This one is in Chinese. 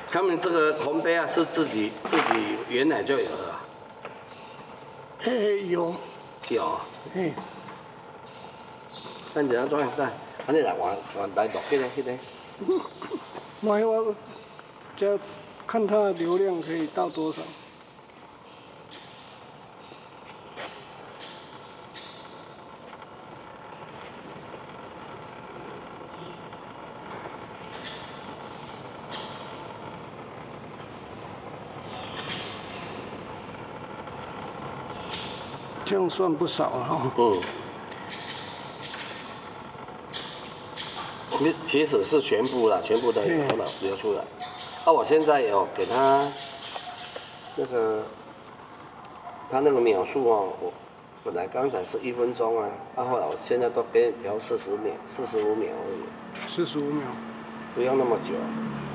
他们这个红杯啊，是自己原来就有的啊。 有。 有。咱一张怎样？咱，安尼来换来录迄个。 买我，这看它的流量可以到多少。 这样算不少啊。 其实是全部啦，全部都有流出来。啊，我现在有给他那个，他那个秒数哦，我本来刚才是1分钟啊，后来我现在都给你调40秒、45秒而已。 45秒。 不用那么久。